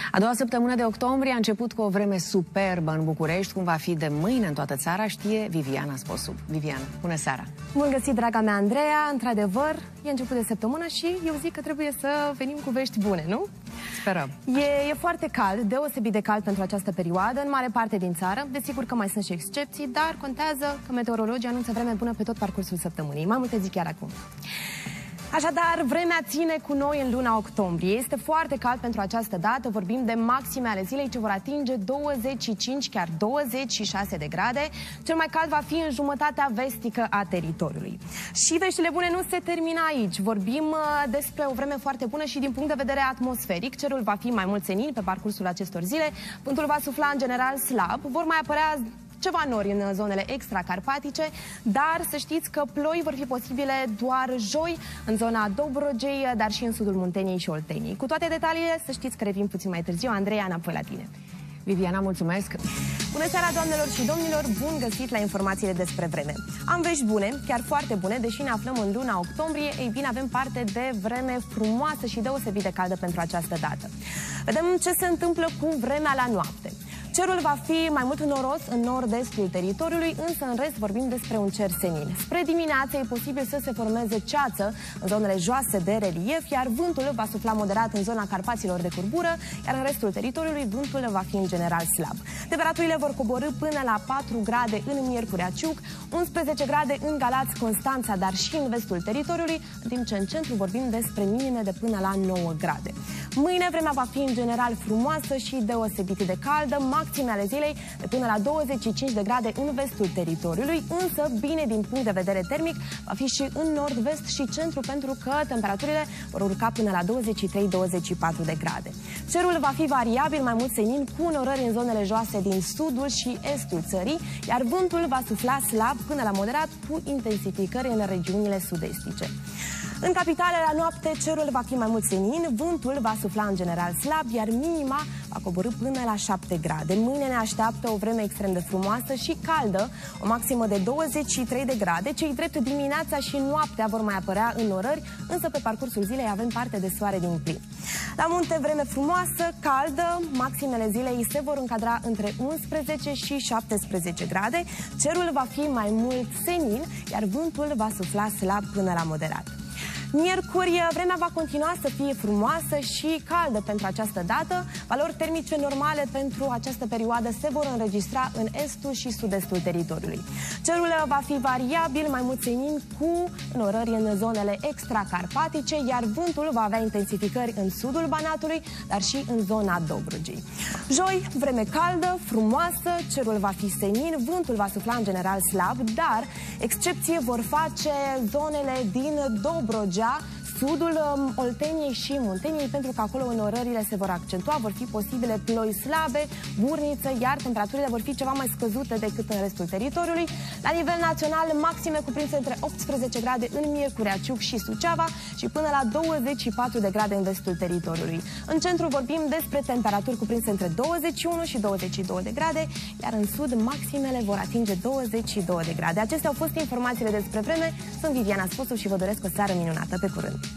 A doua săptămână de octombrie a început cu o vreme superbă în București. Cum va fi de mâine în toată țara știe Viviana Sposu. Viviana, bună seara! Bun găsit, draga mea Andreea! Într-adevăr, e început de săptămână și eu zic că trebuie să venim cu vești bune, nu? Sperăm. E foarte cald, deosebit de cald pentru această perioadă, în mare parte din țară. Desigur că mai sunt și excepții, dar contează că meteorologii anunță vreme bună pe tot parcursul săptămânii. Mai multe zic chiar acum. Așadar, vremea ține cu noi în luna octombrie. Este foarte cald pentru această dată. Vorbim de maxime ale zilei ce vor atinge 25, chiar 26 de grade. Cel mai cald va fi în jumătatea vestică a teritoriului. Și veștile bune nu se termină aici. Vorbim despre o vreme foarte bună și din punct de vedere atmosferic. Cerul va fi mai mult senin pe parcursul acestor zile. Vântul va sufla în general slab. Vor mai apărea ceva nori în zonele extracarpatice, dar să știți că ploi vor fi posibile doar joi în zona Dobrogei, dar și în sudul Munteniei și Olteniei. Cu toate detaliile, să știți că revin puțin mai târziu. Andreea, înapoi la tine. Viviana, mulțumesc! Bună seara, doamnelor și domnilor! Bun găsit la informațiile despre vreme. Am vești bune, chiar foarte bune, deși ne aflăm în luna octombrie. Ei bine, avem parte de vreme frumoasă și deosebit de caldă pentru această dată. Vedem ce se întâmplă cu vremea la noapte. Cerul va fi mai mult noros în nord-estul teritoriului, însă în rest vorbim despre un cer senin. Spre dimineață e posibil să se formeze ceață în zonele joase de relief, iar vântul va sufla moderat în zona Carpaților de curbură, iar în restul teritoriului vântul va fi în general slab. Temperaturile vor coborî până la 4 grade în Miercurea Ciuc, 11 grade în Galați, Constanța, dar și în vestul teritoriului, în timp ce în centru vorbim despre minime de până la 9 grade. Mâine vremea va fi în general frumoasă și deosebit de caldă, maxime ale zilei de până la 25 de grade în vestul teritoriului, însă bine din punct de vedere termic va fi și în nord-vest și centru, pentru că temperaturile vor urca până la 23-24 de grade. Cerul va fi variabil, mai mult senin, cu unorări în zonele joase din sudul și estul țării, iar vântul va sufla slab până la moderat, cu intensificări în regiunile sud-estice. În capitală, la noapte, cerul va fi mai mult senin, vântul va sufla în general slab, iar minima va coborî până la 7 grade. Mâine ne așteaptă o vreme extrem de frumoasă și caldă, o maximă de 23 de grade. Cei drept dimineața și noaptea vor mai apărea înnorări, însă pe parcursul zilei avem parte de soare din plin. La munte, vreme frumoasă, caldă, maximele zilei se vor încadra între 11 și 17 grade. Cerul va fi mai mult senin, iar vântul va sufla slab până la moderat. Miercuri, vremea va continua să fie frumoasă și caldă pentru această dată. Valori termice normale pentru această perioadă se vor înregistra în estul și sud-estul teritoriului. Cerul va fi variabil, mai mult senin, cu înnorări în zonele extracarpatice, iar vântul va avea intensificări în sudul Banatului, dar și în zona Dobrogei. Joi, vreme caldă, frumoasă, cerul va fi senin, vântul va sufla în general slab, dar excepție vor face zonele din Dobrogea, sudul Olteniei și Munteniei, pentru că acolo înnorările se vor accentua, vor fi posibile ploi slabe, burniță, iar temperaturile vor fi ceva mai scăzute decât în restul teritoriului. La nivel național, maxime cuprinse între 18 grade în Miercurea Ciuc și Suceava și până la 24 de grade în vestul teritoriului. În centru vorbim despre temperaturi cuprinse între 21 și 22 de grade, iar în sud maximele vor atinge 22 de grade. Acestea au fost informațiile despre vreme. Sunt Viviana Sposu și vă doresc o seară minunată. Pe curând!